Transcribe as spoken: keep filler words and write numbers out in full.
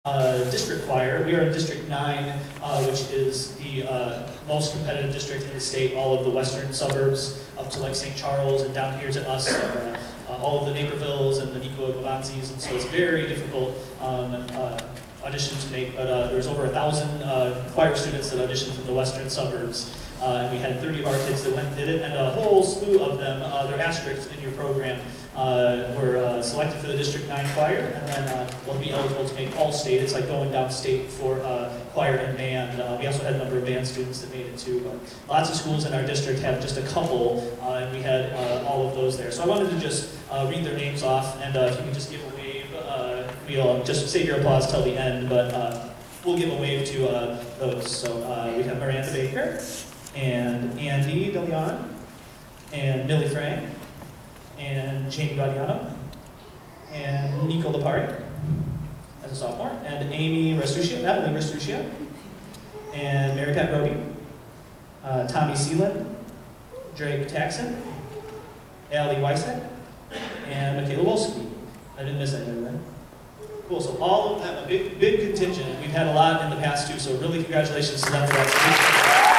Uh, district choir. We are in District nine, uh, which is the uh, most competitive district in the state. All of the western suburbs up to like Saint Charles and down here to us, uh, uh, all of the Napervilles and the Nico Gavanzis, and so it's very difficult um, uh, audition to make. But uh, there's over a thousand uh, choir students that auditioned from the western suburbs, uh, and we had thirty of our kids that went and did it, and a whole slew of them. Uh, they're asterisks in your program. Uh, were uh, selected for the District nine choir, and then uh, will be eligible to make all-state. It's like going downstate for uh, choir and band. Uh, we also had a number of band students that made it too. But lots of schools in our district have just a couple, uh, and we had uh, all of those there. So I wanted to just uh, read their names off, and uh, if you can just give a wave, uh, we'll just save your applause till the end, but uh, we'll give a wave to uh, those. So uh, we have Miranda Baker, and Andy DeLeon, and Millie Frank, and Jamie Guadiano, and Nico Lapari as a sophomore, and Amy Restuccio, Emily Restuccio, and Mary Pat Brody, uh, Tommy Seeland, Drake Taxon, Allie Weissek, and Michaela Wolski. I didn't miss any of them. Cool, so all of them, a big, big contingent. We've had a lot in the past too, so really congratulations to them for that.